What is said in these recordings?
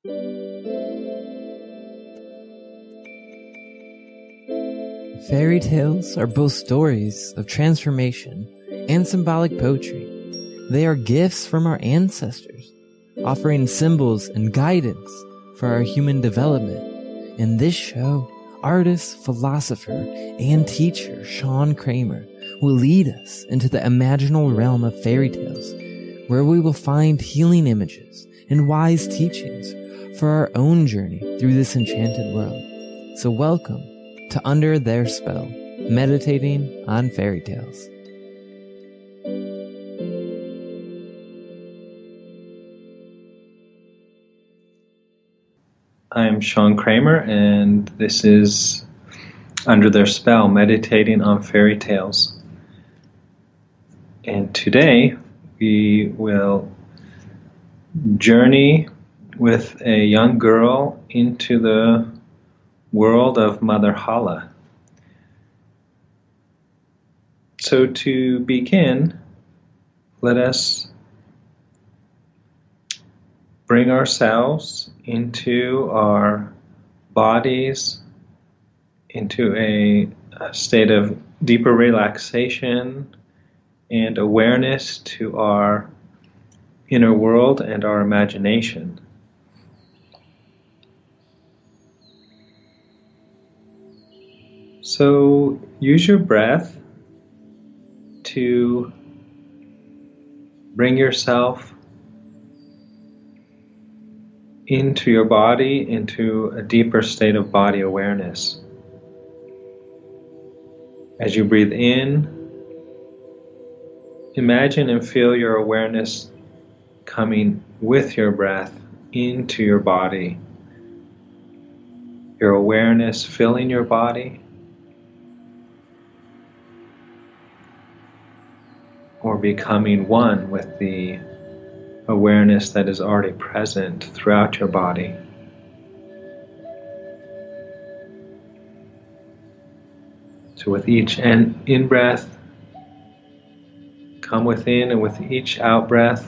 Fairy tales are both stories of transformation and symbolic poetry. They are gifts from our ancestors, offering symbols and guidance for our human development. In this show, artist, philosopher, and teacher Sean Kramer will lead us into the imaginal realm of fairy tales, where we will find healing images and wise teachings for our own journey through this enchanted world. So welcome to Under Their Spell, meditating on fairy tales. I'm Sean Kramer, and this is Under Their Spell, meditating on fairy tales. And today we will journey with a young girl into the world of Mother Holle. So to begin, let us bring ourselves into our bodies, into a state of deeper relaxation and awareness to our inner world and our imagination. So use your breath to bring yourself into your body, into a deeper state of body awareness. As you breathe in, imagine and feel your awareness coming with your breath into your body. Your awareness filling your body, or becoming one with the awareness that is already present throughout your body. So with each in-breath, come within, and with each out-breath,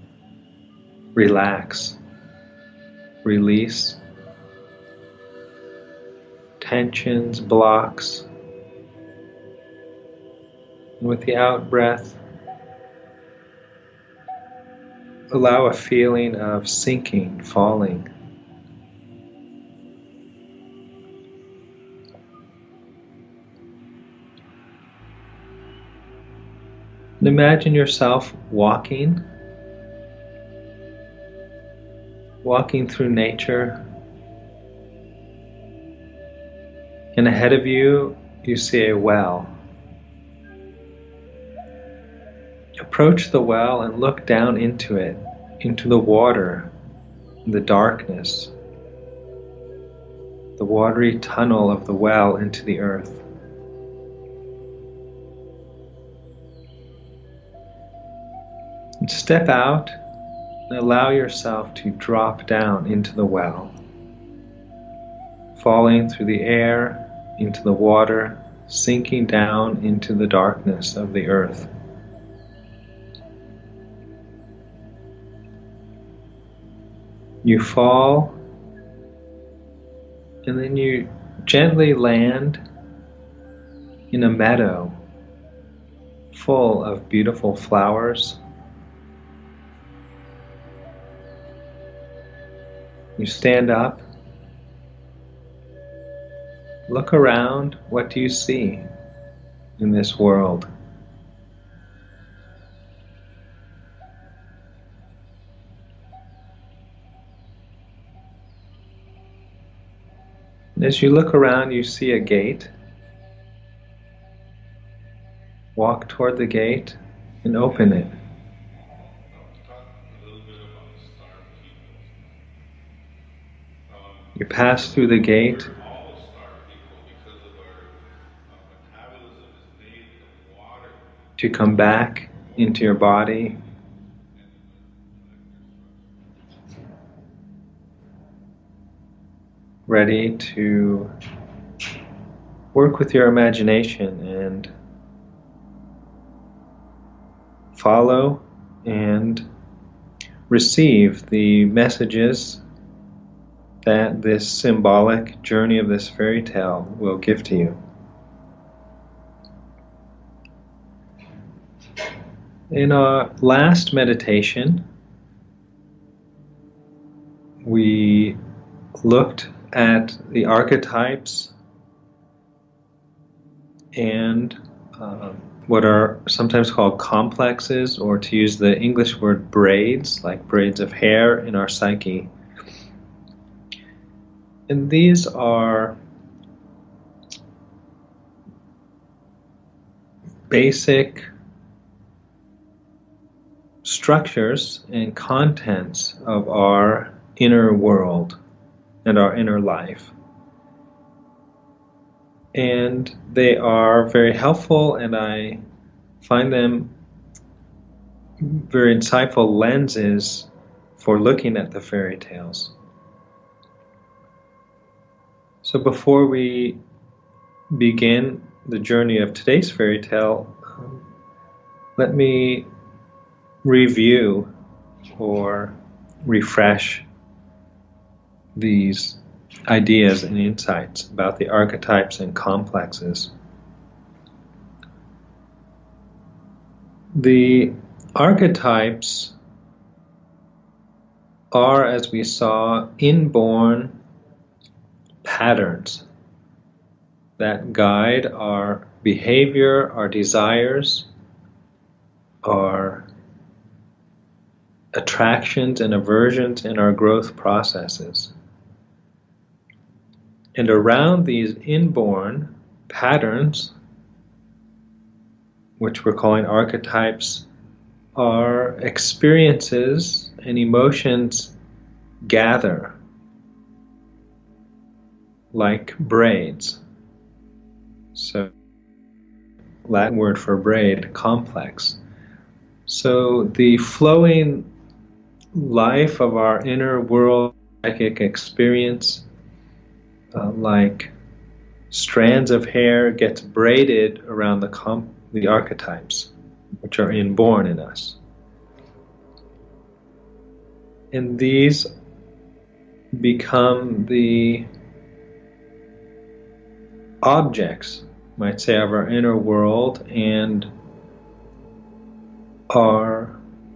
relax, release tensions, blocks. And with the out-breath, allow a feeling of sinking, falling. And imagine yourself walking through nature. And ahead of you, you see a well. Approach the well and look down into it, into the water, the darkness, the watery tunnel of the well into the earth. And step out and allow yourself to drop down into the well, falling through the air, into the water, sinking down into the darkness of the earth. You fall, and then you gently land in a meadow full of beautiful flowers. You stand up, look around. What do you see in this world? And as you look around, you see a gate. Walk toward the gate and open it. You pass through the gate to come back into your body. Ready to work with your imagination and follow and receive the messages that this symbolic journey of this fairy tale will give to you. In our last meditation, we looked at the archetypes and what are sometimes called complexes, or to use the English word braids, like braids of hair in our psyche. And these are basic structures and contents of our inner world and our inner life. And they are very helpful, and I find them very insightful lenses for looking at the fairy tales. So before we begin the journey of today's fairy tale, let me review or refresh these ideas and insights about the archetypes and complexes. The archetypes are, as we saw, inborn patterns that guide our behavior, our desires, our attractions and aversions, and our growth processes. And around these inborn patterns, which we're calling archetypes, our experiences and emotions gather like braids. So, Latin word for braid, complex. So the flowing life of our inner world, psychic experience, like strands of hair, gets braided around the archetypes, which are inborn in us. And these become the objects, might say, of our inner world, and are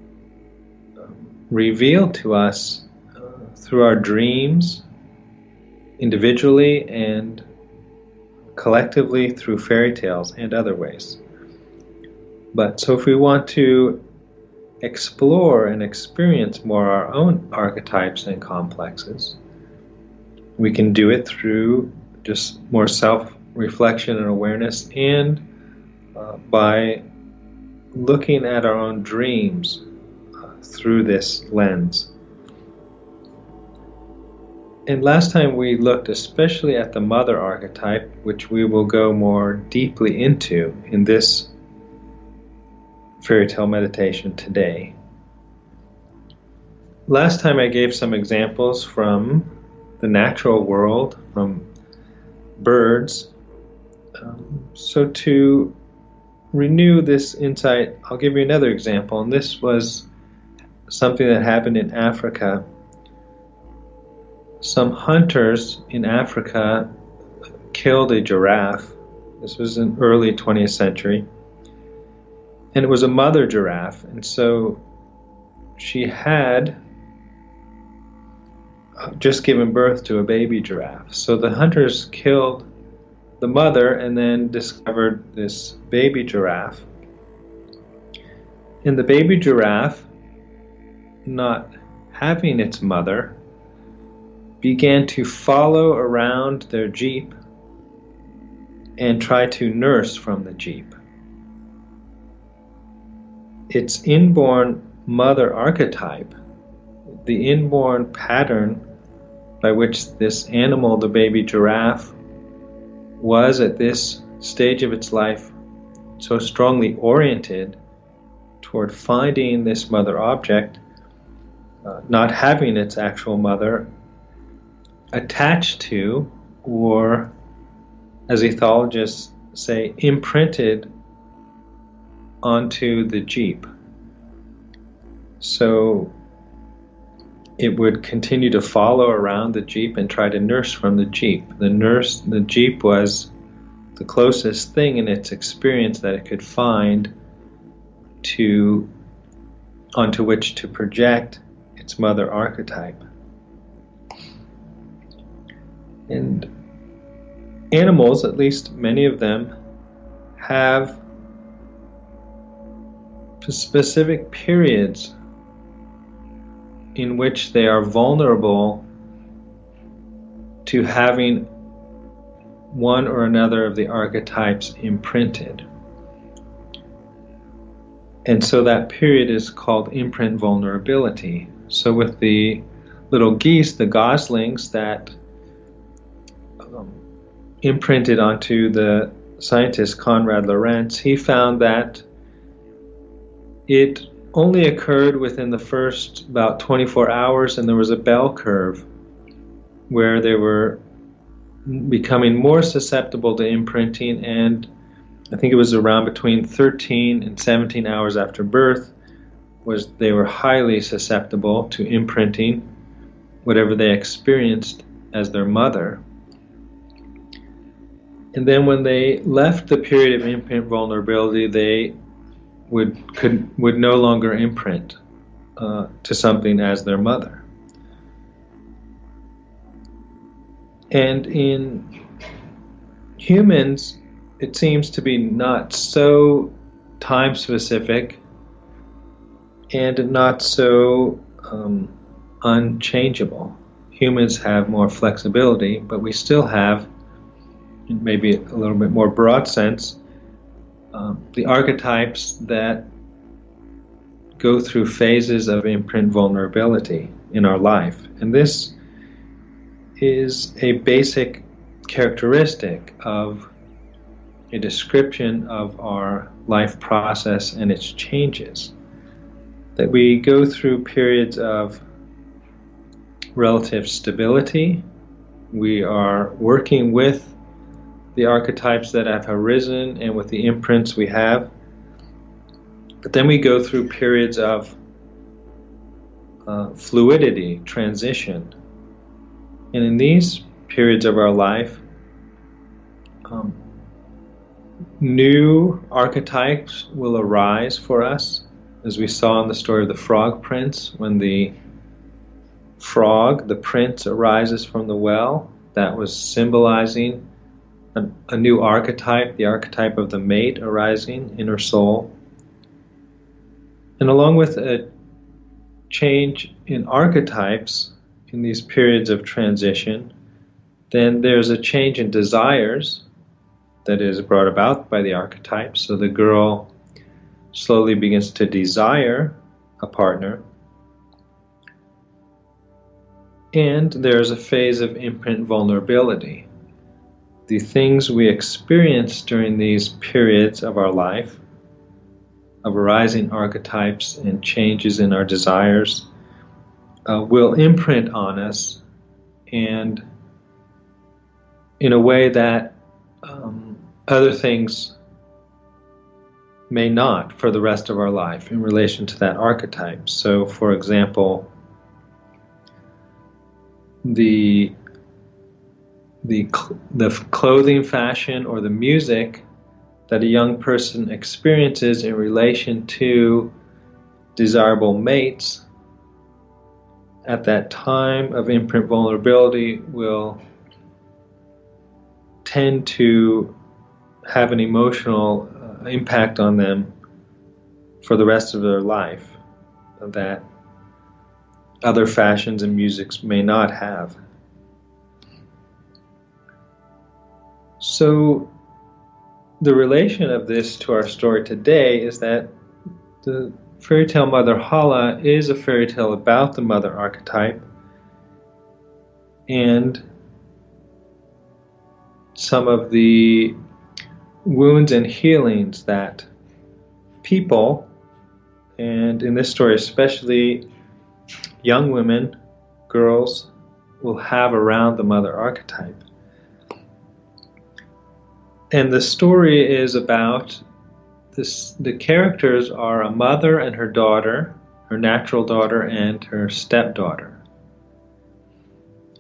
revealed to us through our dreams, individually and collectively through fairy tales and other ways. But so if we want to explore and experience more our own archetypes and complexes, we can do it through just more self-reflection and awareness, and by looking at our own dreams through this lens. And last time we looked especially at the mother archetype, which we will go more deeply into in this fairy tale meditation today. Last time I gave some examples from the natural world, from birds. So to renew this insight, I'll give you another example, and this was something that happened in Africa. Some hunters in Africa killed a giraffe. This was in early 20th century. And it was a mother giraffe, and so she had just given birth to a baby giraffe. So the hunters killed the mother and then discovered this baby giraffe. And the baby giraffe, not having its mother, began to follow around their jeep and try to nurse from the jeep. Its inborn mother archetype, the inborn pattern by which this animal, the baby giraffe, was at this stage of its life so strongly oriented toward finding this mother object, not having its actual mother, attached to, or as ethologists say, imprinted onto the jeep. So it would continue to follow around the jeep and try to nurse from the jeep. The jeep was the closest thing in its experience that it could find onto which to project its mother archetype. And animals, at least many of them, have specific periods in which they are vulnerable to having one or another of the archetypes imprinted. And so that period is called imprint vulnerability. So with the little geese, the goslings that imprinted onto the scientist Konrad Lorenz, he found that it only occurred within the first about 24 hours, and there was a bell curve where they were becoming more susceptible to imprinting, and I think it was around between 13 and 17 hours after birth they were highly susceptible to imprinting whatever they experienced as their mother. And then when they left the period of imprint vulnerability, they would no longer imprint to something as their mother. And in humans, it seems to be not so time specific and not so unchangeable. Humans have more flexibility, but we still have, in maybe a little bit more broad sense, the archetypes that go through phases of imprint vulnerability in our life. And this is a basic characteristic of a description of our life process and its changes. That we go through periods of relative stability. We are working with the archetypes that have arisen and with the imprints we have. But then we go through periods of fluidity, transition. And in these periods of our life, new archetypes will arise for us, as we saw in the story of the Frog Prince, when the frog, the prince, arises from the well. That was symbolizing a new archetype, the archetype of the mate arising in her soul. And along with a change in archetypes in these periods of transition, then there's a change in desires that is brought about by the archetypes. So the girl slowly begins to desire a partner. And there's a phase of imprint vulnerability. The things we experience during these periods of our life, of arising archetypes and changes in our desires, will imprint on us, and in a way that other things may not for the rest of our life in relation to that archetype. So, for example, the clothing fashion or the music that a young person experiences in relation to desirable mates at that time of imprint vulnerability will tend to have an emotional impact on them for the rest of their life that other fashions and musics may not have. So the relation of this to our story today is that the fairy tale Mother Holle is a fairy tale about the mother archetype and some of the wounds and healings that people, and in this story especially young women, girls, will have around the mother archetype. And the story is about this. The characters are a mother and her daughter, her natural daughter and her stepdaughter.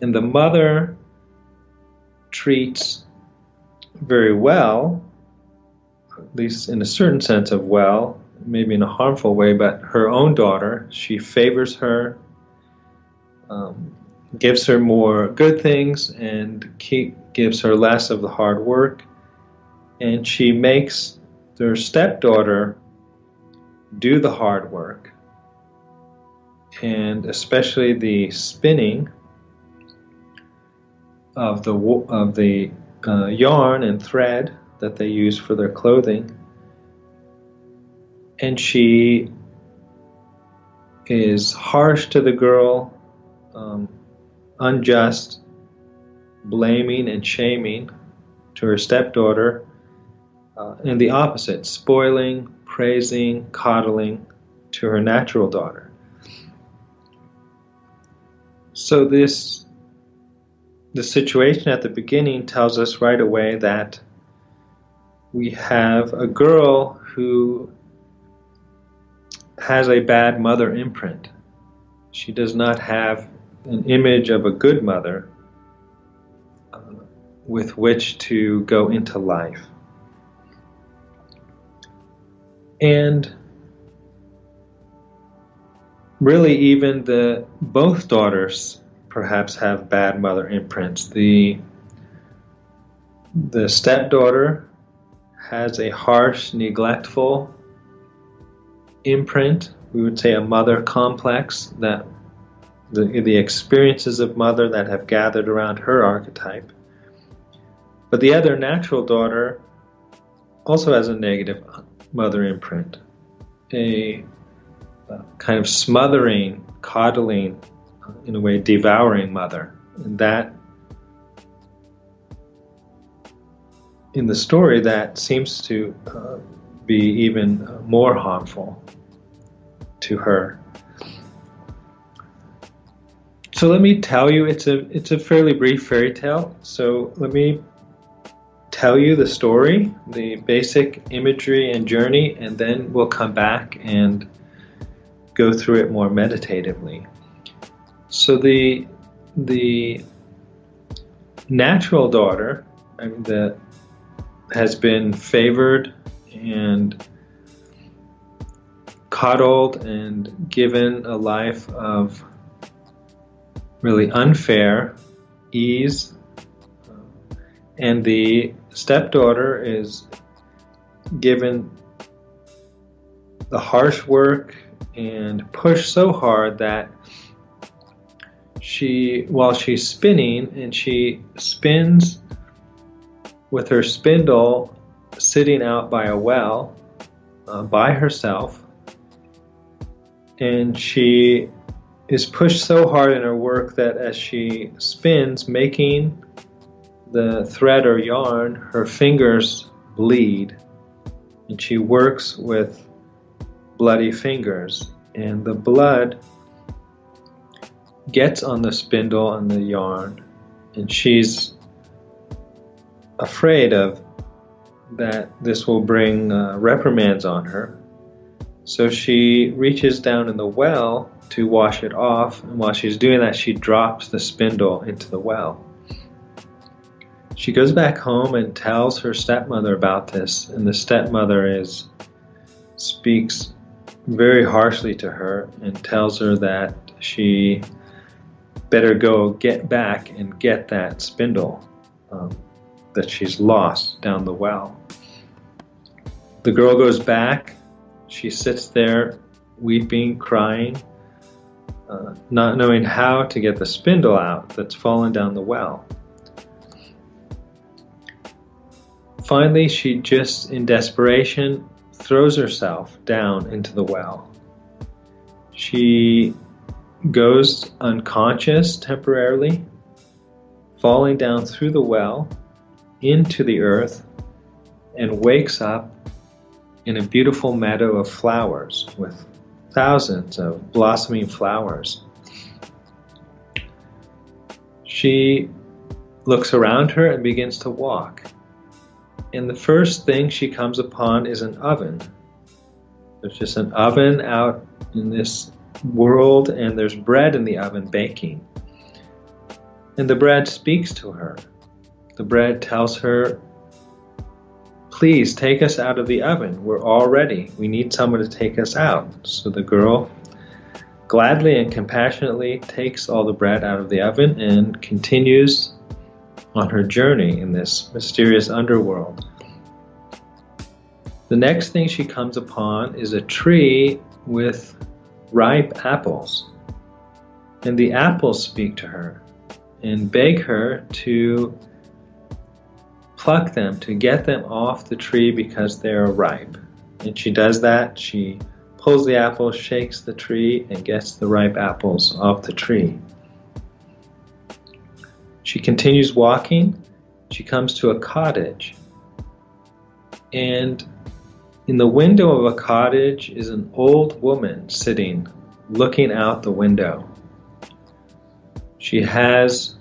And the mother treats very well, at least in a certain sense of well, maybe in a harmful way, but her own daughter. She favors her, gives her more good things, and gives her less of the hard work. And she makes their stepdaughter do the hard work, and especially the spinning of the yarn and thread that they use for their clothing. And she is harsh to the girl, unjust, blaming and shaming to her stepdaughter, and the opposite, spoiling, praising, coddling to her natural daughter. So the situation at the beginning tells us right away that we have a girl who has a bad mother imprint. She does not have an image of a good mother with which to go into life. And really even both daughters perhaps have bad mother imprints. The stepdaughter has a harsh, neglectful imprint. We would say a mother complex, that the experiences of mother that have gathered around her archetype. But the other natural daughter also has a negative mother imprint, a kind of smothering, coddling, in a way devouring mother. And that, in the story, that seems to be even more harmful to her. So let me tell you, it's a fairly brief fairy tale. So let me tell you the story, the basic imagery and journey, and then we'll come back and go through it more meditatively. So the natural daughter, that has been favored and coddled and given a life of really unfair ease, and the stepdaughter is given the harsh work and pushed so hard that while she's spinning, and she spins with her spindle sitting out by a well by herself, and she is pushed so hard in her work that as she spins, making the thread or yarn, her fingers bleed, and she works with bloody fingers, and the blood gets on the spindle and the yarn, and she's afraid of that this will bring reprimands on her. So she reaches down in the well to wash it off, and while she's doing that, she drops the spindle into the well. She goes back home and tells her stepmother about this, and the stepmother speaks very harshly to her and tells her that she better go get back and get that spindle that she's lost down the well. The girl goes back. She sits there weeping, crying, not knowing how to get the spindle out that's fallen down the well. Finally, she just, in desperation, throws herself down into the well. She goes unconscious temporarily, falling down through the well into the earth, and wakes up in a beautiful meadow of flowers with thousands of blossoming flowers. She looks around her and begins to walk. And the first thing she comes upon is an oven. There's just an oven out in this world, and there's bread in the oven baking. And the bread speaks to her. The bread tells her, please take us out of the oven. We're all ready. We need someone to take us out. So the girl gladly and compassionately takes all the bread out of the oven and continues on her journey in this mysterious underworld. The next thing she comes upon is a tree with ripe apples. And the apples speak to her and beg her to pluck them, to get them off the tree because they are ripe. And she does that. She pulls the apples, shakes the tree, and gets the ripe apples off the tree. She continues walking. She comes to a cottage. And in the window of a cottage is an old woman sitting, looking out the window. She has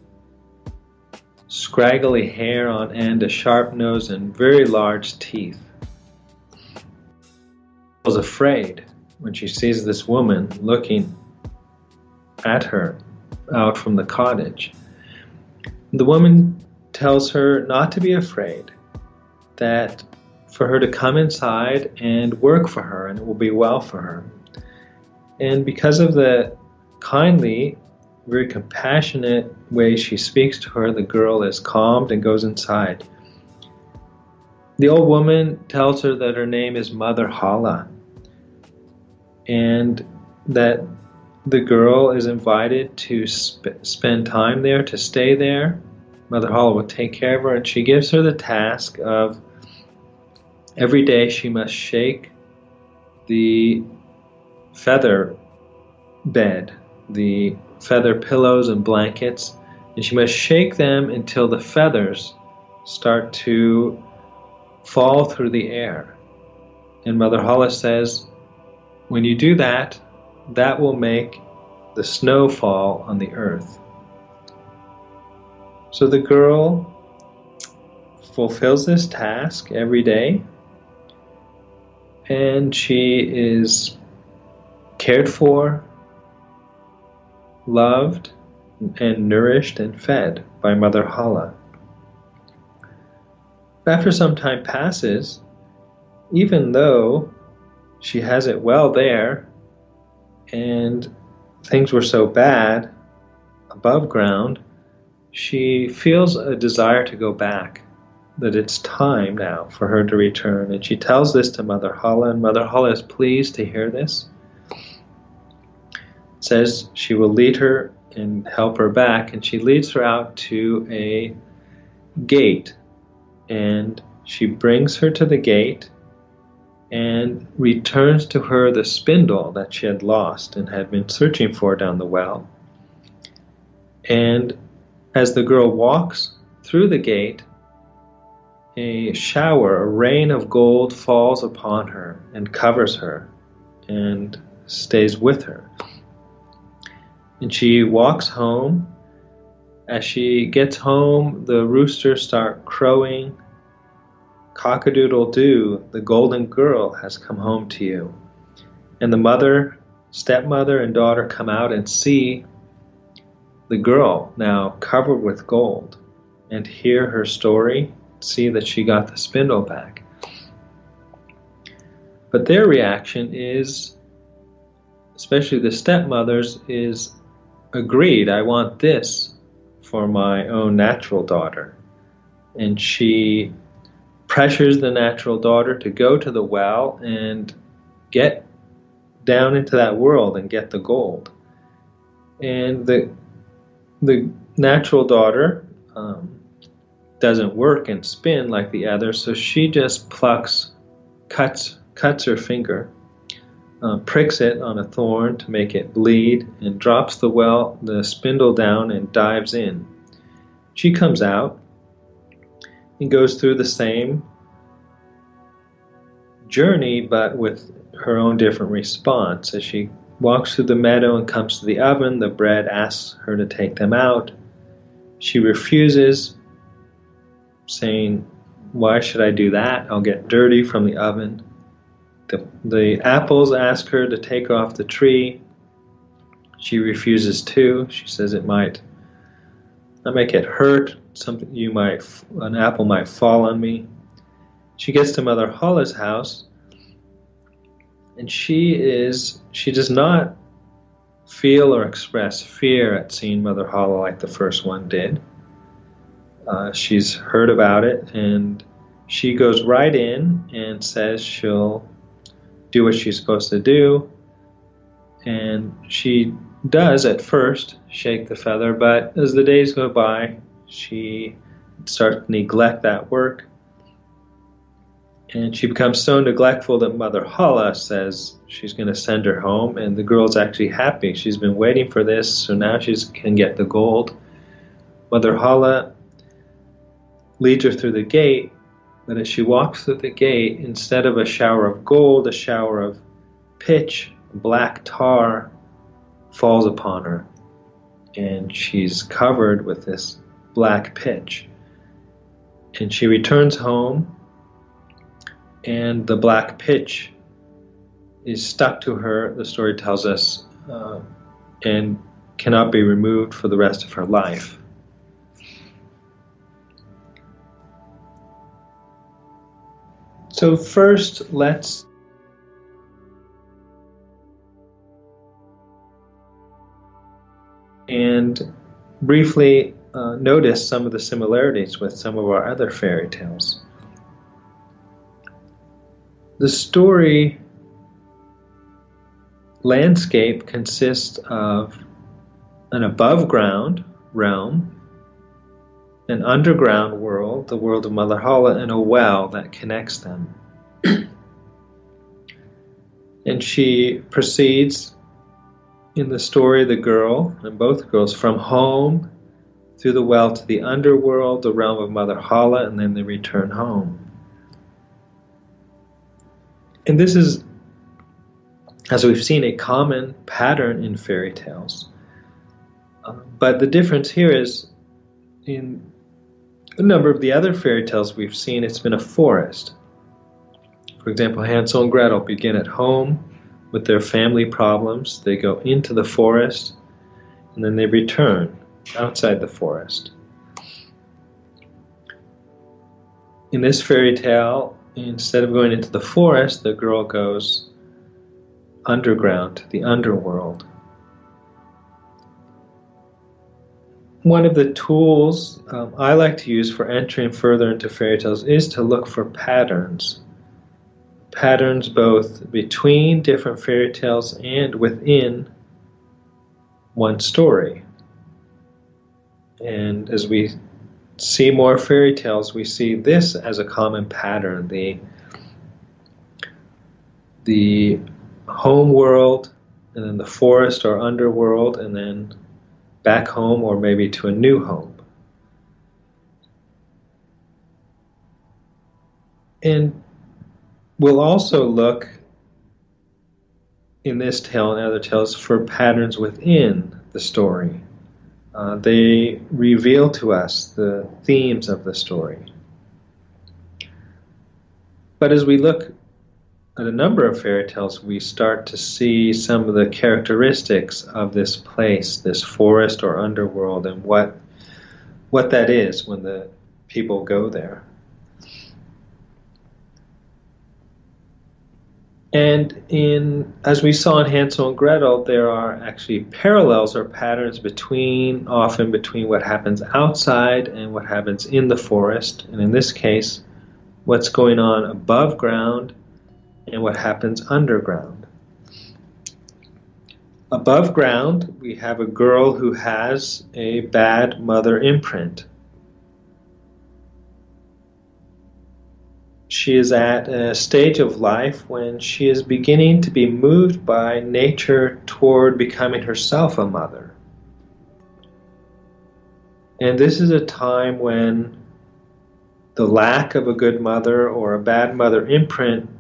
scraggly hair on end, a sharp nose, and very large teeth. She was afraid when she sees this woman looking at her out from the cottage. The woman tells her not to be afraid, that for her to come inside and work for her, and it will be well for her. And because of the kindly, very compassionate way she speaks to her, the girl is calmed and goes inside. The old woman tells her that her name is Mother Holle, and that the girl is invited to spend time there, to stay there. Mother Holle will take care of her, and she gives her the task of every day she must shake the feather bed, the feather pillows and blankets, and she must shake them until the feathers start to fall through the air. And Mother Holle says, when you do that, that will make the snow fall on the earth. So the girl fulfills this task every day, and she is cared for, loved, and nourished and fed by Mother Holle. After some time passes, even though she has it well there, and things were so bad above ground, she feels a desire to go back, that it's time now for her to return. And she tells this to Mother Holle, and Mother Holle is pleased to hear this. Says she will lead her and help her back, and she leads her out to a gate, and she brings her to the gate and returns to her the spindle that she had lost and had been searching for down the well. And as the girl walks through the gate, a shower, a rain of gold falls upon her and covers her and stays with her. And she walks home. As she gets home, the roosters start crowing. Cock-a-doodle-doo, the golden girl has come home to you. And the mother, stepmother, and daughter come out and see the girl now covered with gold and hear her story, see that she got the spindle back. But their reaction is, especially the stepmother's, is agreed, I want this for my own natural daughter. And she pressures the natural daughter to go to the well and get down into that world and get the gold. And the natural daughter doesn't work and spin like the other, so she just cuts her finger, pricks it on a thorn to make it bleed, and drops the spindle down and dives in. She comes out and goes through the same journey, but with her own different response. As she walks through the meadow and comes to the oven, the bread asks her to take them out. She refuses, saying, why should I do that? I'll get dirty from the oven. The apples ask her to take off the tree. She refuses too. She says it might I might get hurt. An apple might fall on me. She gets to Mother Holle's house, and she does not feel or express fear at seeing Mother Holle like the first one did. She's heard about it, and she goes right in and says she'll do what she's supposed to do. And she does at first shake the feather, but as the days go by, she starts to neglect that work. And she becomes so neglectful that Mother Holle says she's going to send her home, and the girl's actually happy. She's been waiting for this, so now she can get the gold. Mother Holle leads her through the gate, but as she walks through the gate, instead of a shower of gold, a shower of pitch, black tar, falls upon her, and she's covered with this black pitch. And she returns home, and the black pitch is stuck to her, the story tells us, and cannot be removed for the rest of her life. So first, let's briefly notice some of the similarities with some of our other fairy tales. The story landscape consists of an above-ground realm, an underground world, the world of Mother Holle, and a well that connects them. And she proceeds in the story, the girl, and both girls, from home through the well to the underworld, the realm of Mother Holle, and then they return home. And this is, as we've seen, a common pattern in fairy tales. But the difference here is, in a number of the other fairy tales we've seen, it's been a forest. For example, Hansel and Gretel begin at home with their family problems. They go into the forest, and then they return outside the forest. In this fairy tale, instead of going into the forest, the girl goes underground, to the underworld. One of the tools I like to use for entering further into fairy tales is to look for patterns. Patterns both between different fairy tales and within one story. And as we see more fairy tales, we see this as a common pattern. The home world, and then the forest or underworld, and then back home or maybe to a new home. And we'll also look in this tale and other tales for patterns within the story. They reveal to us the themes of the story. But as we look at a number of fairy tales, we start to see some of the characteristics of this place, this forest or underworld, and what that is when the people go there. And as we saw in Hansel and Gretel, there are actually parallels or patterns often between what happens outside and what happens in the forest, and in this case, what's going on above ground and what happens underground. Above ground, we have a girl who has a bad mother imprint. She is at a stage of life when she is beginning to be moved by nature toward becoming herself a mother. And this is a time when the lack of a good mother or a bad mother imprint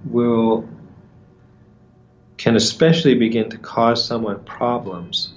can especially begin to cause someone problems.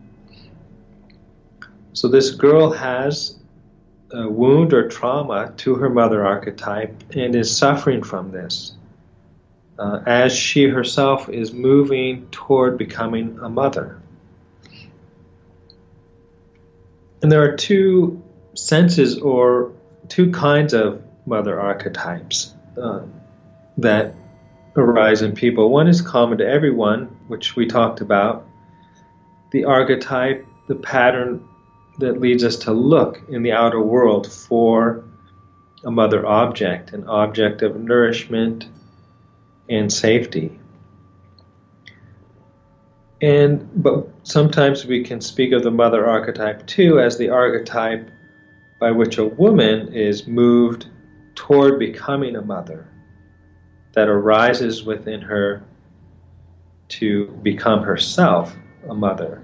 So this girl has a wound or trauma to her mother archetype and is suffering from this as she herself is moving toward becoming a mother. And there are two senses or two kinds of mother archetypes that arise in people. One is common to everyone, which we talked about, the archetype, the pattern that leads us to look in the outer world for a mother object, an object of nourishment and safety. But sometimes we can speak of the mother archetype too as the archetype by which a woman is moved toward becoming a mother, that arises within her to become herself a mother.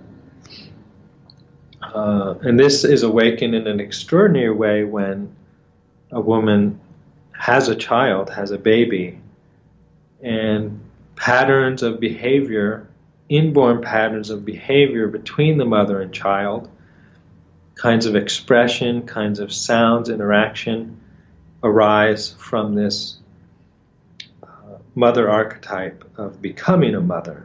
And this is awakened in an extraordinary way when a woman has a child, has a baby, and patterns of behavior, inborn patterns of behavior between the mother and child, kinds of expression, kinds of sounds, interaction, arise from this mother archetype of becoming a mother.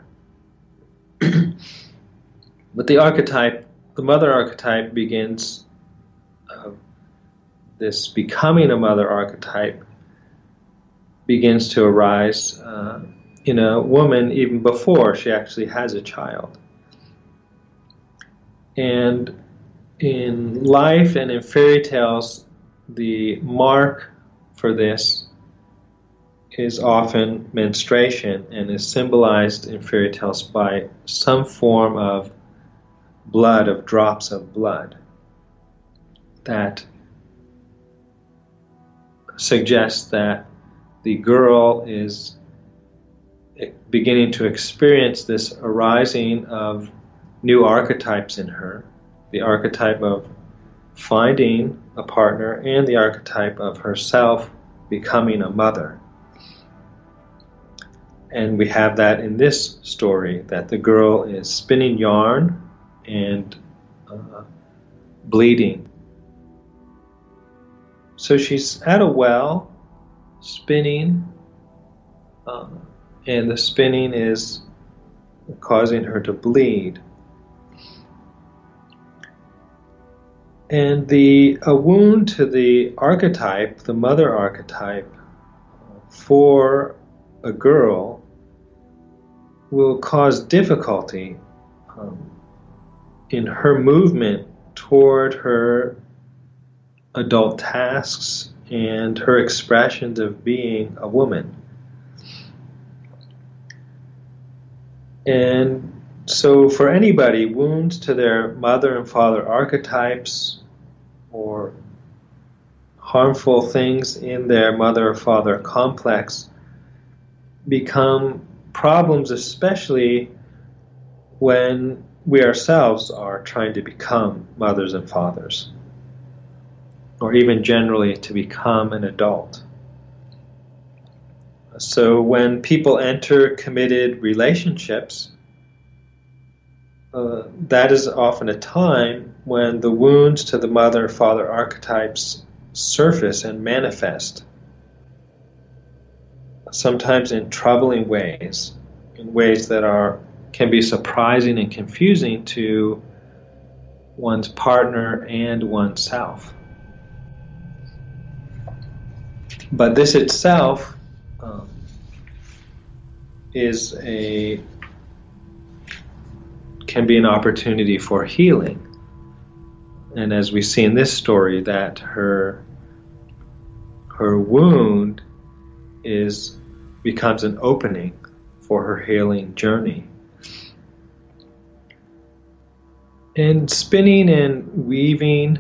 But the mother archetype begins, this becoming a mother archetype begins to arise in a woman even before she actually has a child. And in life and in fairy tales, the mark for this is often menstruation and is symbolized in fairy tales by some form of blood, of drops of blood, that suggests that the girl is beginning to experience this arising of new archetypes in her, the archetype of finding a partner and the archetype of herself becoming a mother. And we have that in this story, that the girl is spinning yarn and bleeding. So she's at a well, spinning, and the spinning is causing her to bleed. And a wound to the archetype, the mother archetype, for a girl will cause difficulty in her movement toward her adult tasks and her expressions of being a woman. And so for anybody, wounds to their mother and father archetypes or harmful things in their mother or father complex become problems, especially when we ourselves are trying to become mothers and fathers, or even generally to become an adult. So when people enter committed relationships, that is often a time when the wounds to the mother and father archetypes surface and manifest, sometimes in troubling ways, in ways that can be surprising and confusing to one's partner and oneself. But this itself can be an opportunity for healing. And as we see in this story, that her wound becomes an opening for her healing journey. And spinning and weaving,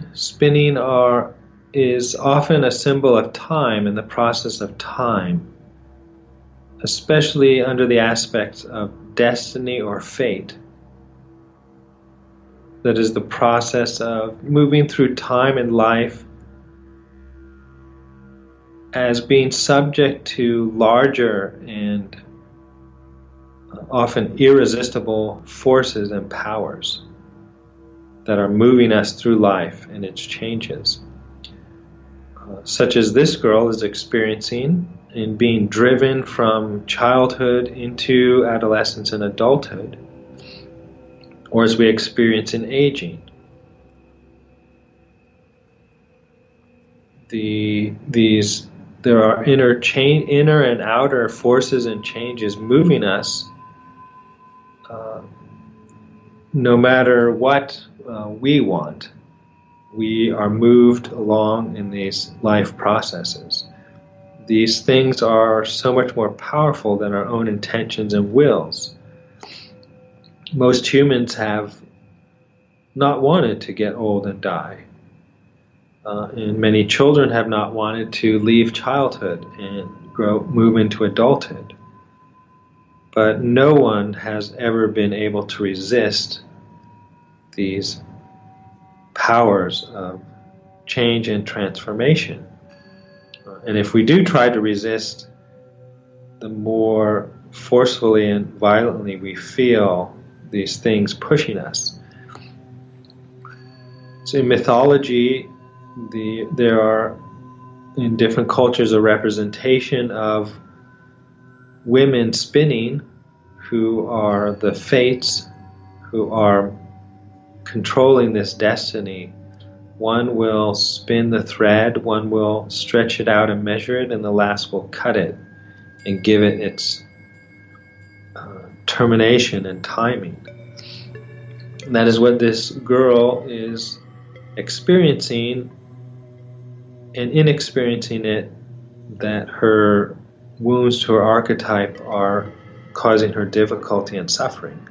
is often a symbol of time and the process of time, especially under the aspects of destiny or fate. That is the process of moving through time and life as being subject to larger and often irresistible forces and powers that are moving us through life and its changes. Such as this girl is experiencing in being driven from childhood into adolescence and adulthood, or as we experience in aging. there are inner and outer forces and changes moving us, no matter what we want. We are moved along in these life processes. These things are so much more powerful than our own intentions and wills. Most humans have not wanted to get old and die. And many children have not wanted to leave childhood and move into adulthood. But no one has ever been able to resist these powers of change and transformation. And if we do try to resist, the more forcefully and violently we feel these things pushing us. So in mythology, there are, in different cultures, a representation of women spinning who are the fates, who are controlling this destiny. One will spin the thread, one will stretch it out and measure it, and the last will cut it and give it its termination and timing. And that is what this girl is experiencing, and in experiencing it, that her wounds to her archetype are causing her difficulty and suffering.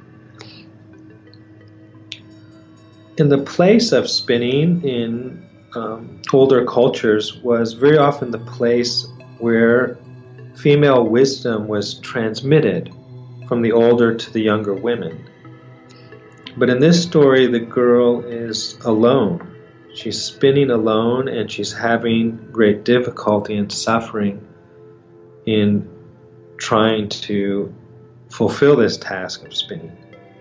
And the place of spinning in older cultures was very often the place where female wisdom was transmitted from the older to the younger women. But in this story, the girl is alone. She's spinning alone, and she's having great difficulty and suffering in trying to fulfill this task of spinning.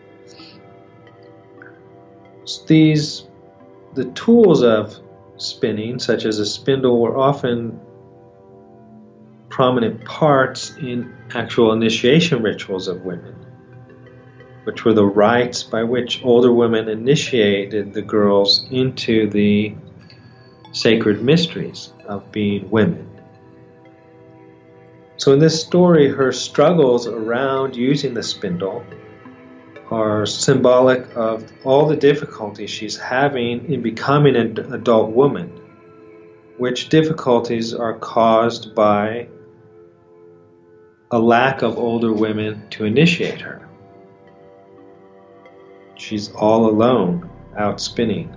The tools of spinning, such as a spindle, were often prominent parts in actual initiation rituals of women, which were the rites by which older women initiated the girls into the sacred mysteries of being women. So in this story, her struggles around using the spindle are symbolic of all the difficulties she's having in becoming an adult woman, which difficulties are caused by a lack of older women to initiate her. She's all alone, out spinning.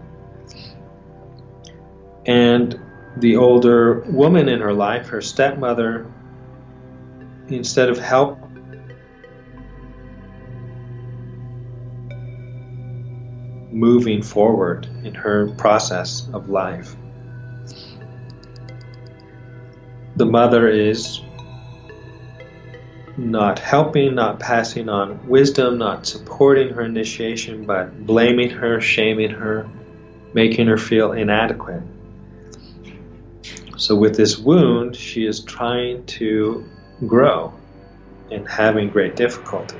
And the older woman in her life, her stepmother, instead of help, moving forward in her process of life. The mother is not helping, not passing on wisdom, not supporting her initiation, but blaming her, shaming her, making her feel inadequate. So with this wound, she is trying to grow and having great difficulty.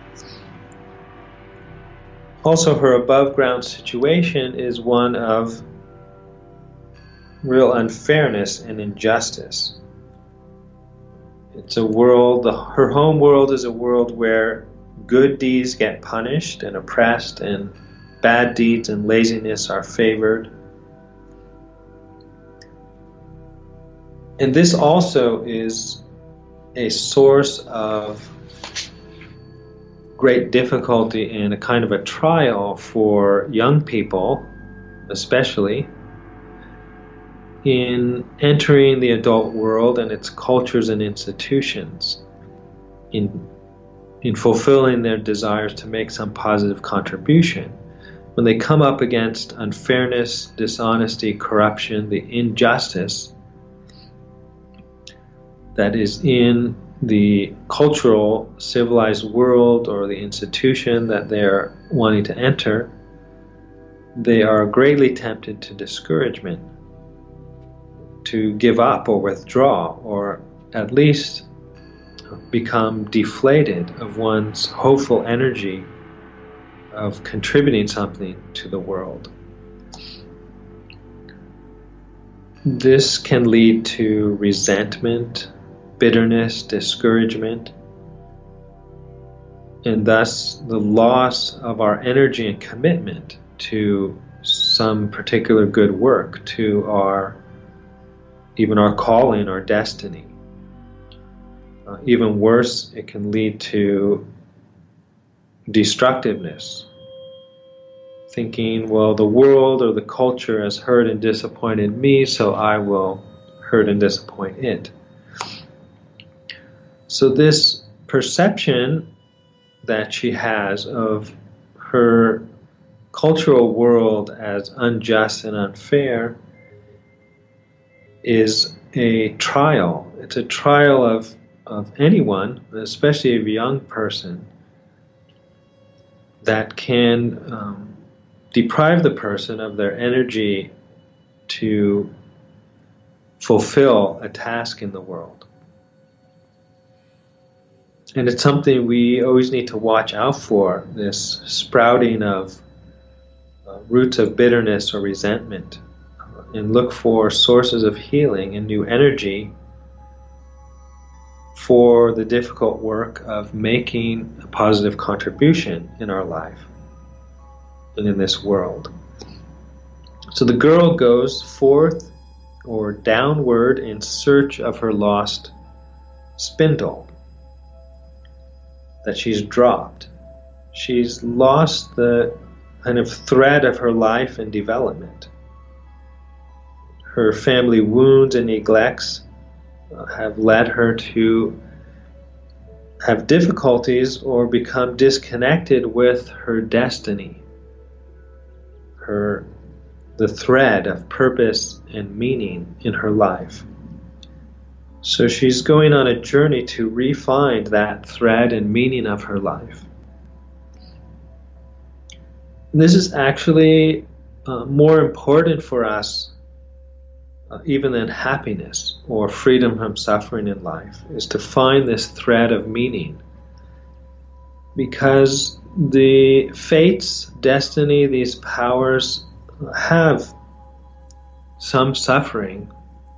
Also, her above ground situation is one of real unfairness and injustice. It's a world, her home world is a world where good deeds get punished and oppressed, and bad deeds and laziness are favored. And this also is a source of great difficulty and a kind of a trial for young people, especially, in entering the adult world and its cultures and institutions, in fulfilling their desires to make some positive contribution. When they come up against unfairness, dishonesty, corruption, the injustice that is in the cultural, civilized world or the institution that they're wanting to enter, they are greatly tempted to discouragement, to give up or withdraw, or at least become deflated of one's hopeful energy of contributing something to the world. This can lead to resentment, bitterness, discouragement, and thus the loss of our energy and commitment to some particular good work, to even our calling, our destiny. Even worse, it can lead to destructiveness, thinking, well, the world or the culture has hurt and disappointed me, so I will hurt and disappoint it. So this perception that she has of her cultural world as unjust and unfair is a trial. It's a trial of anyone, especially a young person, that can deprive the person of their energy to fulfill a task in the world. And it's something we always need to watch out for, this sprouting of roots of bitterness or resentment, and look for sources of healing and new energy for the difficult work of making a positive contribution in our life and in this world. So the girl goes forth or downward in search of her lost spindle that she's dropped. She's lost the kind of thread of her life and development. Her family wounds and neglects have led her to have difficulties or become disconnected with her destiny, the thread of purpose and meaning in her life. So she's going on a journey to re-find that thread and meaning of her life. This is actually more important for us even than happiness or freedom from suffering in life, is to find this thread of meaning. Because the fates, destiny, these powers have some suffering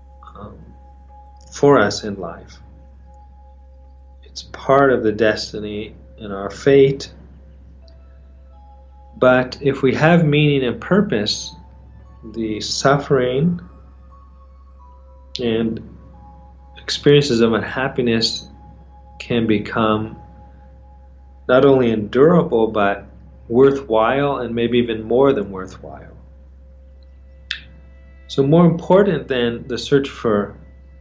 for us in life. It's part of the destiny and our fate. But if we have meaning and purpose, the suffering and experiences of unhappiness can become not only endurable, but worthwhile, and maybe even more than worthwhile. So more important than the search for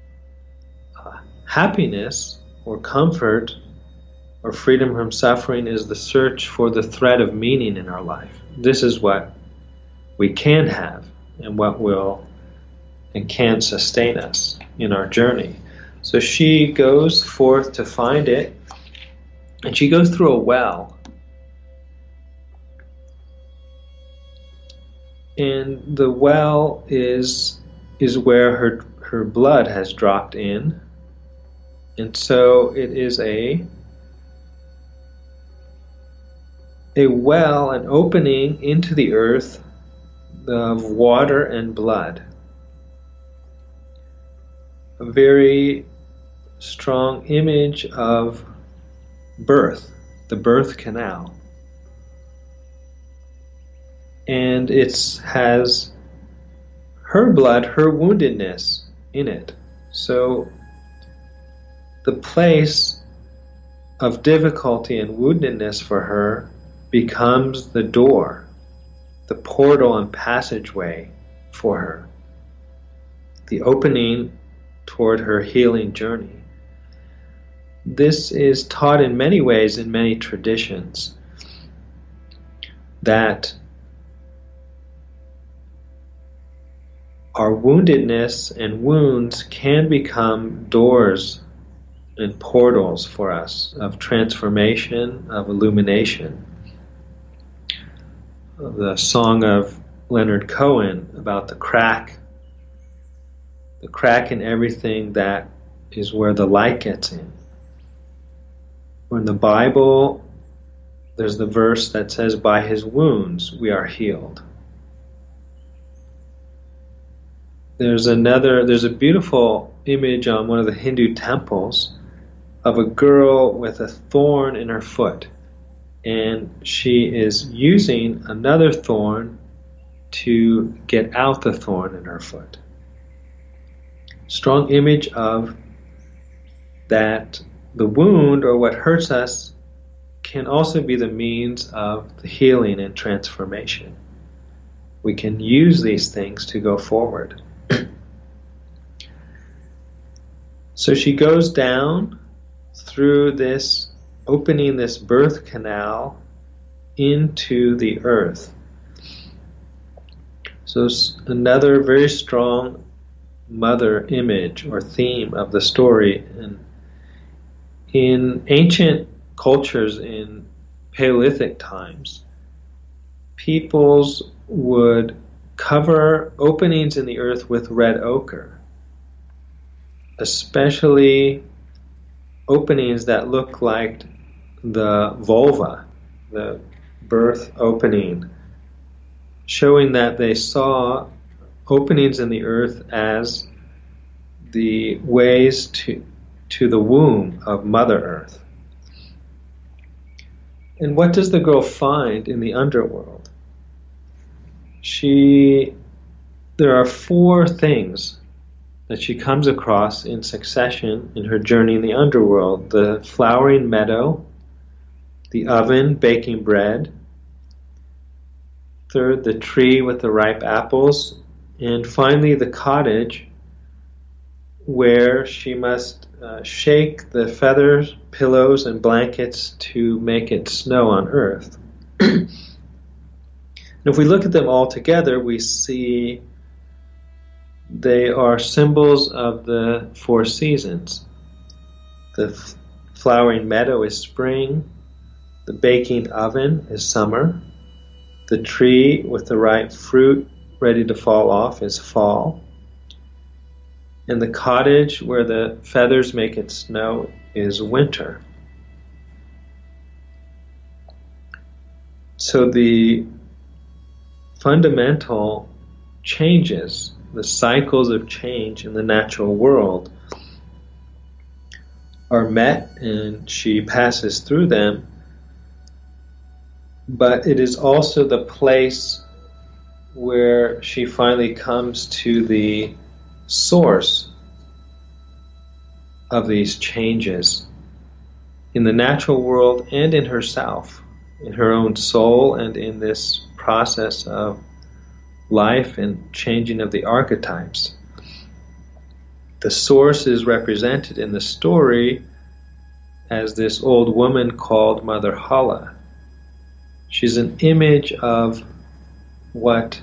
happiness or comfort or freedom from suffering is the search for the thread of meaning in our life. This is what we can have and what will and can sustain us in our journey. So she goes forth to find it, and she goes through a well. And the well is where her blood has dropped in. And so it is a well, an opening into the earth of water and blood. A very strong image of birth, the birth canal. And it has her blood, her woundedness in it. So the place of difficulty and woundedness for her becomes the door, the portal and passageway for her, the opening toward her healing journey. This is taught in many ways in many traditions, that our woundedness and wounds can become doors and portals for us of transformation, of illumination. The song of Leonard Cohen about the crack in everything, that is where the light gets in. In the Bible, there's the verse that says, by his wounds we are healed. there's a beautiful image on one of the Hindu temples of a girl with a thorn in her foot. And she is using another thorn to get out the thorn in her foot. Strong image of that the wound or what hurts us can also be the means of the healing and transformation. We can use these things to go forward. So she goes down through this, opening this birth canal into the earth. So another very strong mother image or theme of the story. And in ancient cultures in Paleolithic times, peoples would cover openings in the earth with red ochre, especially openings that look like the vulva, the birth opening, showing that they saw openings in the earth as the ways to the womb of Mother Earth. And what does the girl find in the underworld? There are 4 things that she comes across in succession in her journey in the underworld: the flowering meadow, the oven baking bread, third, the tree with the ripe apples, and finally the cottage where she must shake the feathers, pillows, and blankets to make it snow on earth. And if we look at them all together, we see they are symbols of the 4 seasons. The flowering meadow is spring, the baking oven is summer, the tree with the ripe fruit ready to fall off is fall, and the cottage where the feathers make it snow is winter. So the fundamental changes, the cycles of change in the natural world are met, and she passes through them, but it is also the place where she finally comes to the source of these changes in the natural world and in herself, in her own soul, and in this process of life and changing of the archetypes. The source is represented in the story as this old woman called Mother Holle. She's an image of what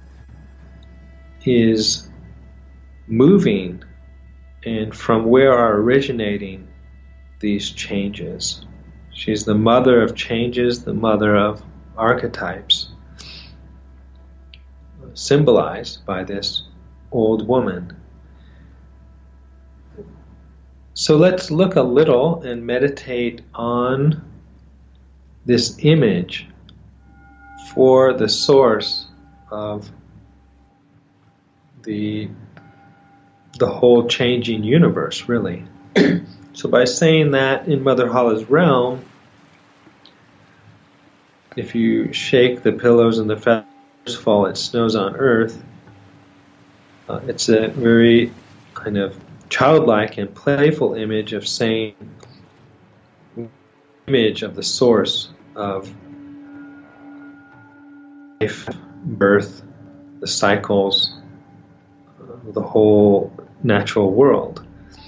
is moving and from where are originating these changes. She's the mother of changes, the mother of archetypes, symbolized by this old woman. So let's look a little and meditate on this image for the source of the whole changing universe, really. So by saying that in Mother Holle's realm, if you shake the pillows and the feathers fall, it snows on earth, it's a very kind of childlike and playful image of saying, image of the source of life, birth, the cycles, the whole natural world.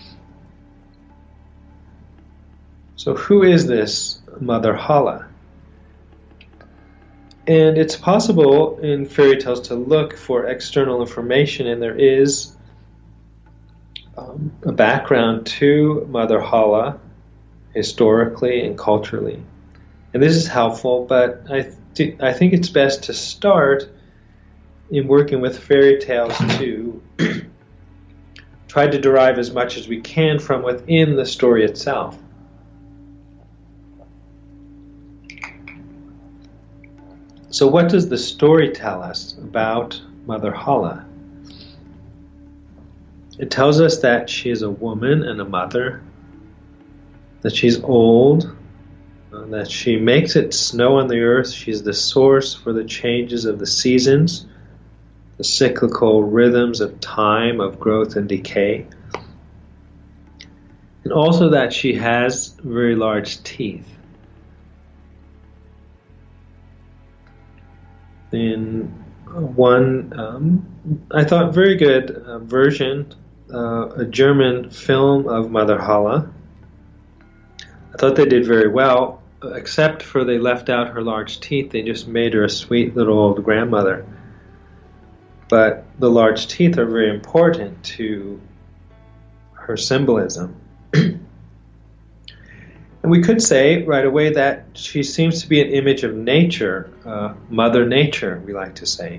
So who is this Mother Holle? And it's possible in fairy tales to look for external information, and there is a background to Mother Holle historically and culturally. And this is helpful, but I think it's best to start in working with fairy tales to try to derive as much as we can from within the story itself. So what does the story tell us about Mother Holle? It tells us that she is a woman and a mother, that she's old, that she makes it snow on the earth. She's the source for the changes of the seasons, the cyclical rhythms of time, of growth and decay. And also that she has very large teeth. In one, I thought, very good version, a German film of Mother Holle, I thought they did very well, except for they left out her large teeth. They just made her a sweet little old grandmother. But the large teeth are very important to her symbolism. And we could say right away that she seems to be an image of nature, Mother Nature, we like to say.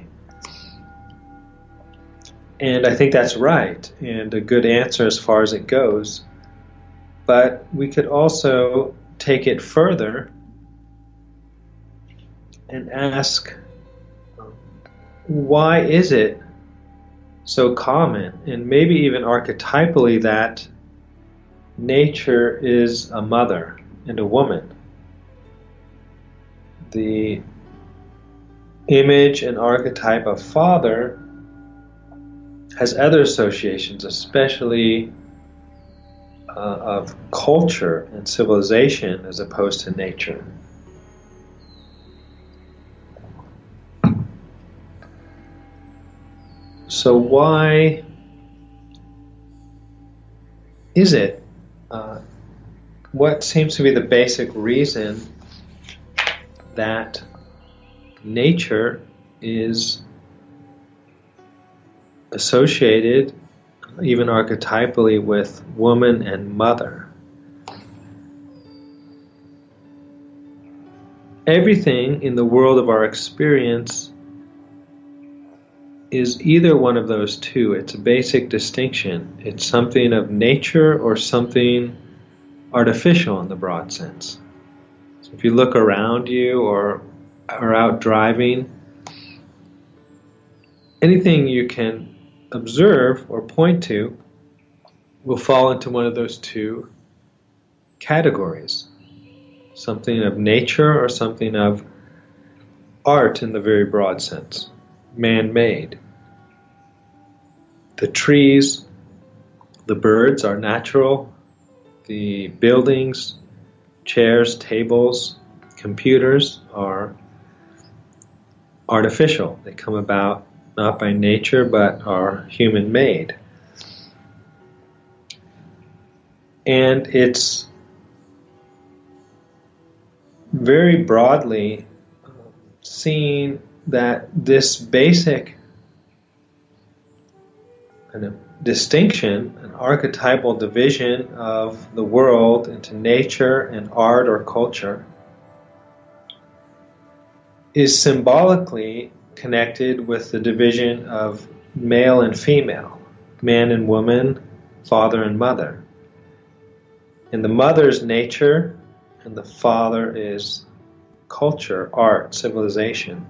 And I think that's right, and a good answer as far as it goes. But we could also take it further and ask, why is it so common, and maybe even archetypally, that nature is a mother and a woman? The image and archetype of father has other associations, especially of culture and civilization as opposed to nature. So why is it? What seems to be the basic reason that nature is associated, even archetypally, with woman and mother? Everything in the world of our experience is either one of those two. It's a basic distinction. It's something of nature or something artificial in the broad sense. So if you look around you or are out driving, anything you can observe or point to will fall into one of those two categories. Something of nature or something of art in the very broad sense, man-made. The trees, the birds are natural. The buildings, chairs, tables, computers are artificial. They come about not by nature, but are human-made. And it's very broadly seen that this basic kind of distinction, an archetypal division of the world into nature and art or culture, is symbolically connected with the division of male and female, man and woman, father and mother. And the mother's nature and the father is culture, art, civilization.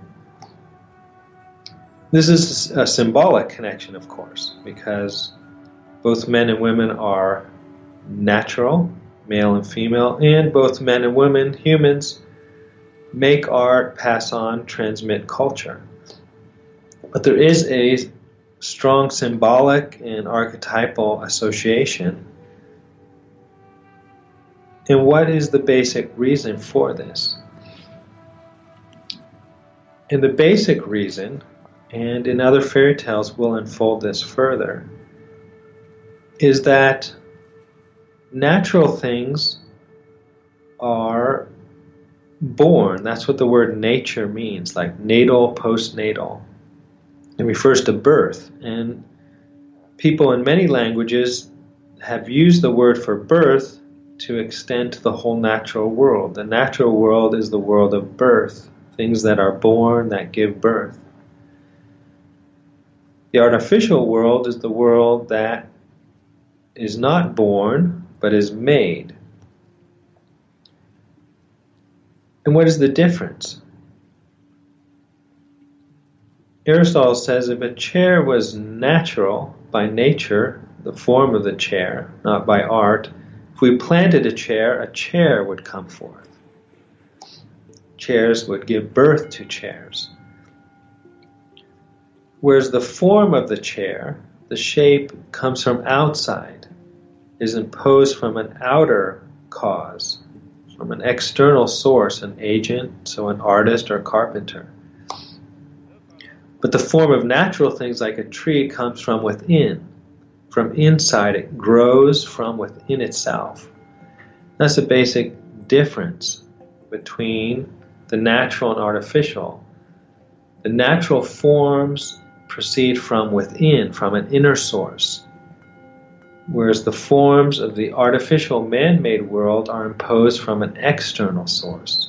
This is a symbolic connection, of course, because both men and women are natural, male and female, and both men and women, humans, make art, pass on, transmit culture. But there is a strong symbolic and archetypal association. And what is the basic reason for this? And the basic reason, and in other fairy tales we'll unfold this further, is that natural things are born. That's what the word nature means, like natal, postnatal. It refers to birth. And people in many languages have used the word for birth to extend to the whole natural world. The natural world is the world of birth, things that are born, that give birth. The artificial world is the world that is not born, but is made. And what is the difference? Aristotle says if a chair was natural by nature, the form of the chair, not by art. If we planted a chair would come forth. Chairs would give birth to chairs. Whereas the form of the chair, the shape, comes from outside, is imposed from an outer cause, from an external source, an agent, so an artist or carpenter. But the form of natural things like a tree comes from within. From inside, it grows from within itself. That's the basic difference between the natural and artificial. The natural forms proceed from within, from an inner source, whereas the forms of the artificial man-made world are imposed from an external source.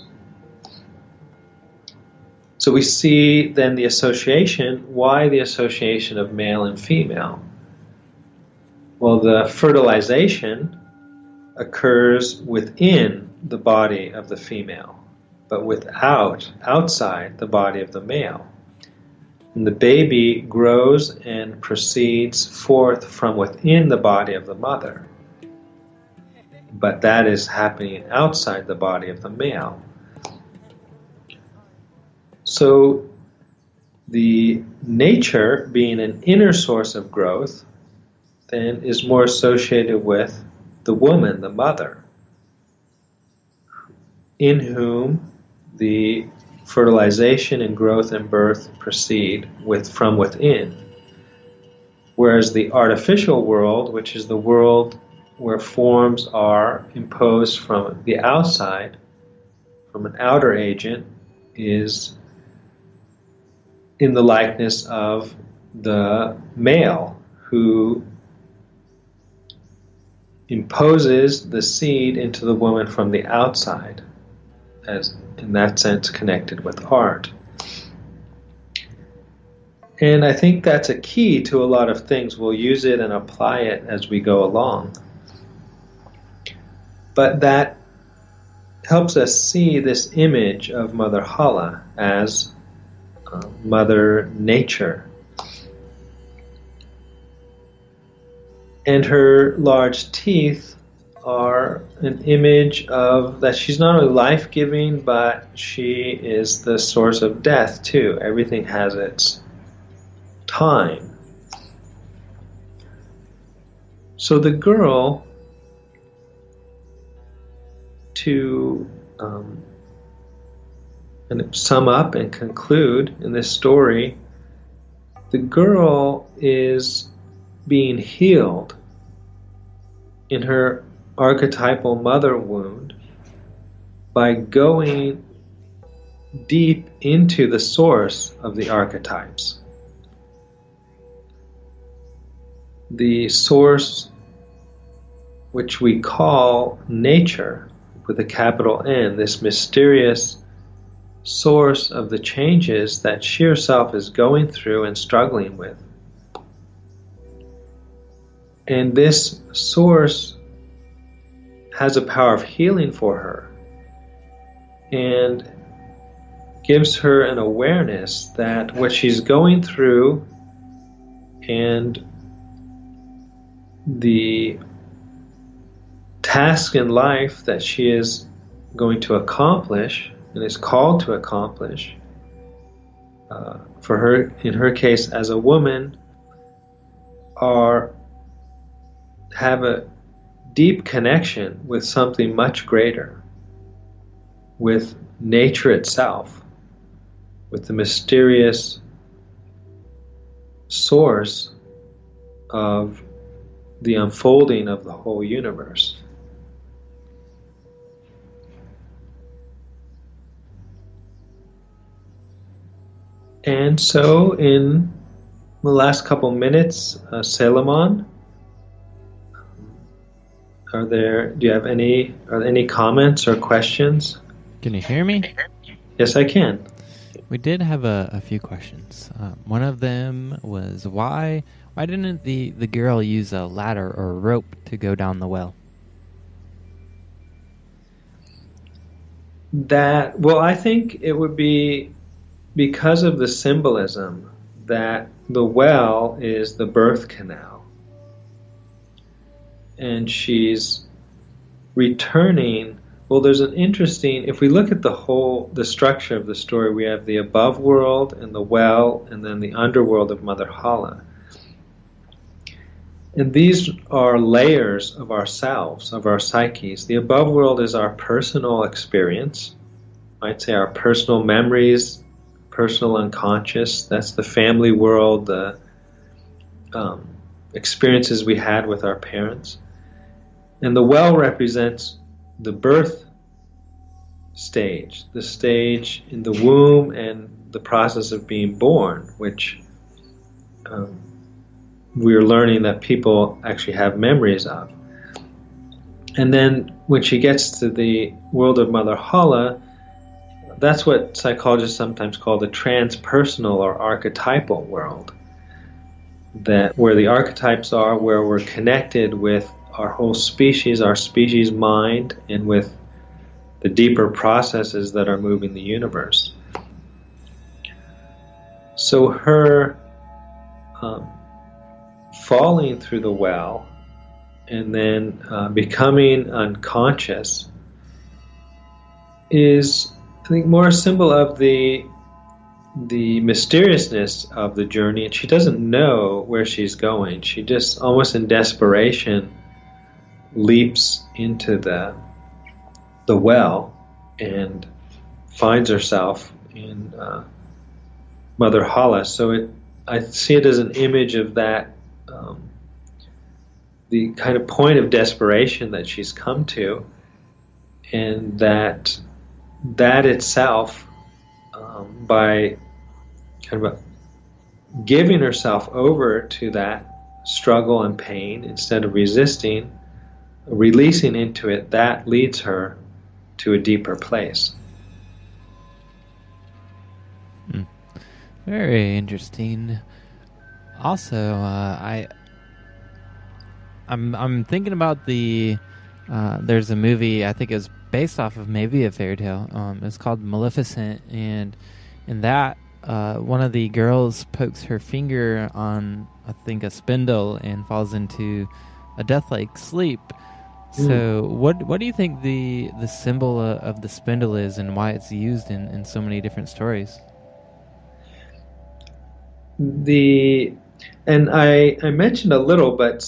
So we see then the association. Why the association of male and female? Well, the fertilization occurs within the body of the female, but outside the body of the male. And the baby grows and proceeds forth from within the body of the mother, but that is happening outside the body of the male. So the nature, being an inner source of growth, then is more associated with the woman, the mother, in whom the fertilization and growth and birth proceed from within. Whereas the artificial world, which is the world where forms are imposed from the outside, from an outer agent, is in the likeness of the male who imposes the seed into the woman from the outside, as in that sense connected with art. And I think that's a key to a lot of things. We'll use it and apply it as we go along. But that helps us see this image of Mother Holle as Mother Nature. And her large teeth are an image of that she's not only life-giving, but she is the source of death too. Everything has its time. So the girl, to and sum up and conclude in this story, the girl is being healed in her archetypal mother wound by going deep into the source of the archetypes. The source which we call nature with a capital N, this mysterious source of the changes that she herself is going through and struggling with. And this source has a power of healing for her and gives her an awareness that what she's going through and the task in life that she is going to accomplish and is called to accomplish, for her, in her case as a woman, have a deep connection with something much greater, with nature itself, with the mysterious source of the unfolding of the whole universe. And so in the last couple minutes, Selamon, are there any comments or questions? Can you hear me? Yes, I can. We did have a few questions. One of them was why didn't the girl use a ladder or a rope to go down the well? I think it would be because of the symbolism that the well is the birth canal. and she's returning. Well, there's an interesting, if we look at the structure of the story, we have the above world and the well, and then the underworld of Mother Holle. And these are layers of ourselves, of our psyches. The above world is our personal experience, I'd say our personal memories, personal unconscious. That's the family world, the experiences we had with our parents. And the well represents the birth stage, the stage in the womb and the process of being born, which we're learning that people actually have memories of. And then when she gets to the world of Mother Holle, that's what psychologists sometimes call the transpersonal or archetypal world. That where the archetypes are, where we're connected with our whole species, our species mind, and with the deeper processes that are moving the universe. So her falling through the well and then becoming unconscious is, I think, more a symbol of the mysteriousness of the journey, and she doesn't know where she's going. She just, almost in desperation, leaps into the well and finds herself in Mother Holle. So I see it as an image of that, the kind of point of desperation that she's come to, and that itself, by kind of giving herself over to that struggle and pain instead of resisting, releasing into it, that leads her to a deeper place. Very interesting. Also, I'm thinking about there's a movie, I think it's based off of maybe a fairy tale. It's called Maleficent, and in that, one of the girls pokes her finger on, I think, a spindle and falls into a death-like sleep. So what do you think the symbol of the spindle is, and why it's used in so many different stories? And I mentioned a little, but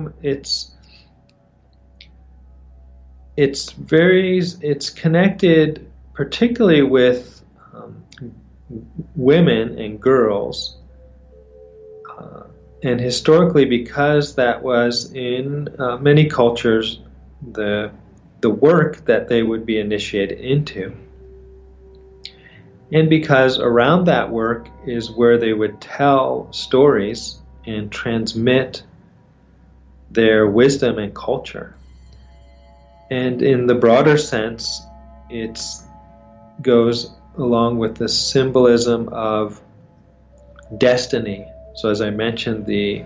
it's connected particularly with women and girls, and historically, because that was in many cultures the work that they would be initiated into, and because around that work is where they would tell stories and transmit their wisdom and culture. And in the broader sense, it goes along with the symbolism of destiny. So as I mentioned, the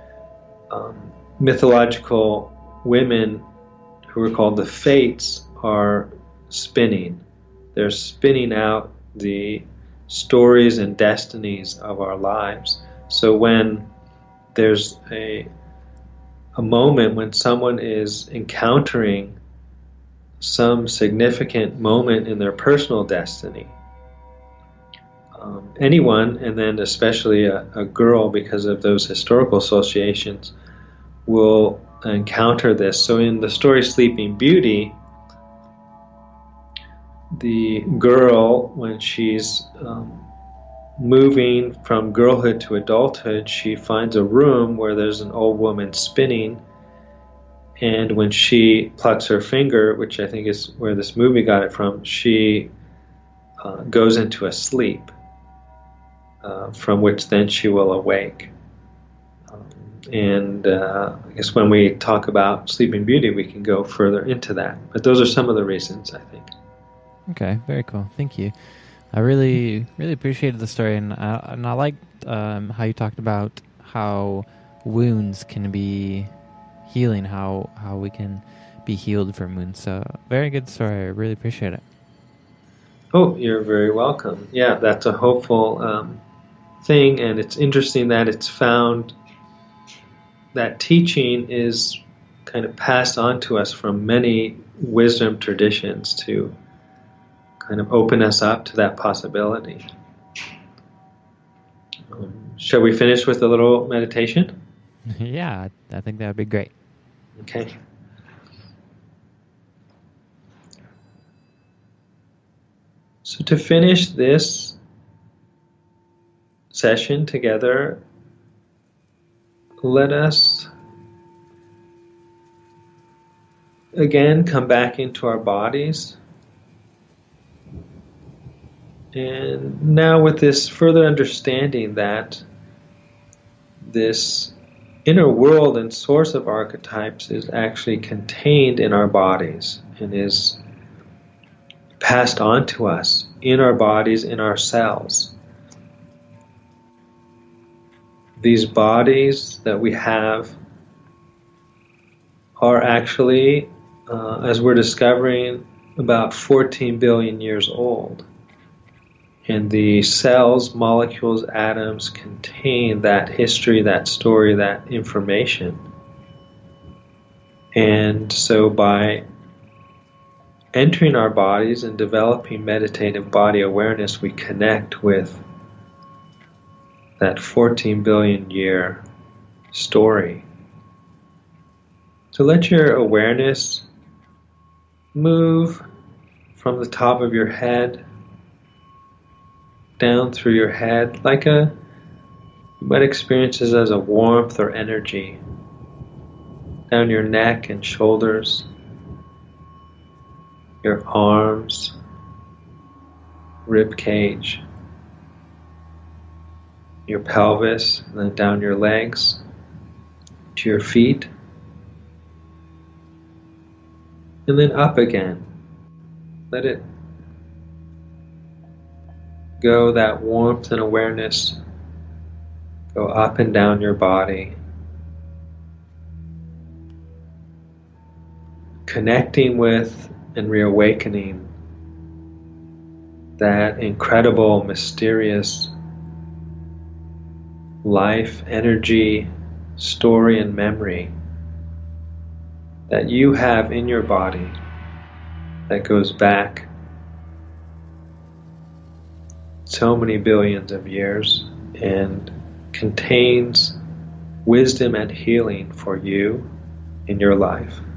mythological women who are called the Fates are spinning. They're spinning out the stories and destinies of our lives. So when there's a moment when someone is encountering some significant moment in their personal destiny, anyone, and then especially a girl, because of those historical associations, will encounter this. So in the story Sleeping Beauty, the girl, when she's moving from girlhood to adulthood, she finds a room where there's an old woman spinning, and when she plucks her finger, which I think is where this movie got it from, she goes into a sleep, from which then she will awake. And I guess when we talk about Sleeping Beauty, we can go further into that. But those are some of the reasons, I think. Okay, very cool. Thank you. I really, really appreciated the story, and I liked how you talked about how wounds can be healing, how we can be healed from wounds. So, very good story. I really appreciate it. Oh, you're very welcome. Yeah, that's a hopeful thing, and it's interesting that it's found that teaching is kind of passed on to us from many wisdom traditions to kind of open us up to that possibility. Shall we finish with a little meditation? Yeah, I think that would be great. Okay. So to finish this session together, let us again come back into our bodies. And now with this further understanding that this inner world and source of archetypes is actually contained in our bodies and is passed on to us in our bodies, in our cells. These bodies that we have are actually, as we're discovering, about 14 billion years old. And the cells, molecules, atoms contain that history, that story, that information. And so by entering our bodies and developing meditative body awareness, we connect with that 14 billion year story. So let your awareness move from the top of your head down through your head, like you might experience this as a warmth or energy, down your neck and shoulders, your arms, rib cage, your pelvis, and then down your legs to your feet, and then up again. Let it go, that warmth and awareness, go up and down your body, connecting with and reawakening that incredible, mysterious life, energy, story, and memory that you have in your body that goes back so many billions of years and contains wisdom and healing for you in your life.